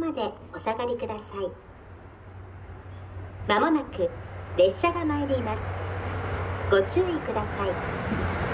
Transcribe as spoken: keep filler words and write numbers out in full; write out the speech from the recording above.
までお下がりください。まもなく列車が参ります。ご注意ください。